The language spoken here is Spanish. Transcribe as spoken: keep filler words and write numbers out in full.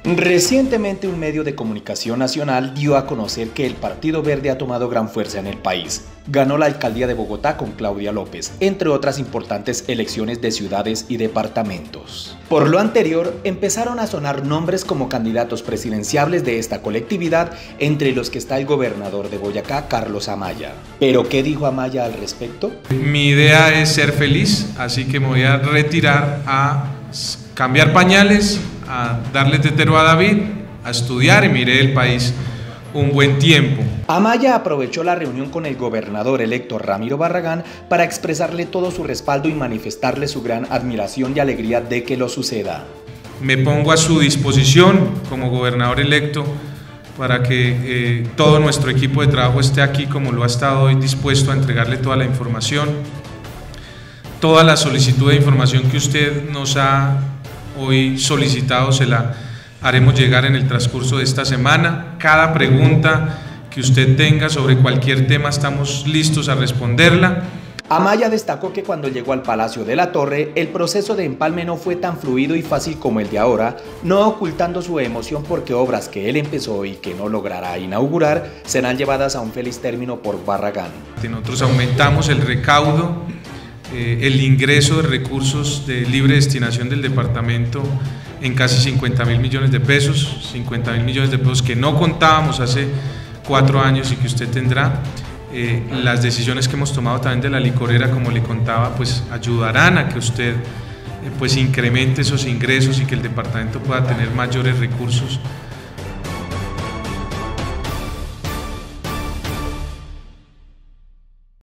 Recientemente un medio de comunicación nacional dio a conocer que el Partido Verde ha tomado gran fuerza en el país. Ganó la alcaldía de Bogotá con Claudia López, entre otras importantes elecciones de ciudades y departamentos. Por lo anterior, empezaron a sonar nombres como candidatos presidenciables de esta colectividad, entre los que está el gobernador de Boyacá, Carlos Amaya. ¿Pero qué dijo Amaya al respecto? Mi idea es ser feliz, así que me voy a retirar a cambiar pañales, a darle tetero a David, a estudiar y miré el país un buen tiempo. Amaya aprovechó la reunión con el gobernador electo Ramiro Barragán para expresarle todo su respaldo y manifestarle su gran admiración y alegría de que lo suceda. Me pongo a su disposición como gobernador electo para que eh, todo nuestro equipo de trabajo esté aquí como lo ha estado hoy, dispuesto a entregarle toda la información, toda la solicitud de información que usted nos ha hoy solicitado se la haremos llegar en el transcurso de esta semana. Cada pregunta que usted tenga sobre cualquier tema estamos listos a responderla. Amaya destacó que cuando llegó al Palacio de la Torre, el proceso de empalme no fue tan fluido y fácil como el de ahora, no ocultando su emoción porque obras que él empezó y que no logrará inaugurar serán llevadas a un feliz término por Barragán. Nosotros aumentamos el recaudo, eh, el ingreso de recursos de libre destinación del departamento en casi cincuenta mil millones de pesos, cincuenta mil millones de pesos que no contábamos hace cuatro años y que usted tendrá. Eh, las decisiones que hemos tomado también de la licorera, como le contaba, pues ayudarán a que usted eh, pues incremente esos ingresos y que el departamento pueda tener mayores recursos